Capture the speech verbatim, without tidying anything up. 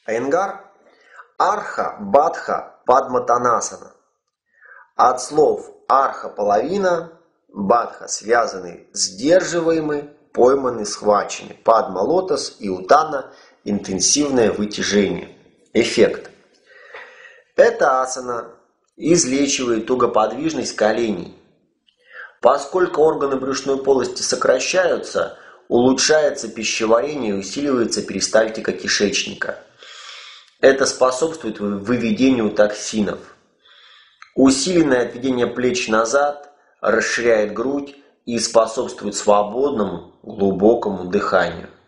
Айенгар. Арха, Бадха, Падматанасана. От слов арха – половина, бадха – связанный, сдерживаемый, пойманный, схваченный, падма – лотос и утана – интенсивное вытяжение. Эффект. Эта асана излечивает тугоподвижность коленей. Поскольку органы брюшной полости сокращаются, улучшается пищеварение и усиливается перистальтика кишечника. Это способствует выведению токсинов. Усиленное отведение плеч назад расширяет грудь и способствует свободному, глубокому дыханию.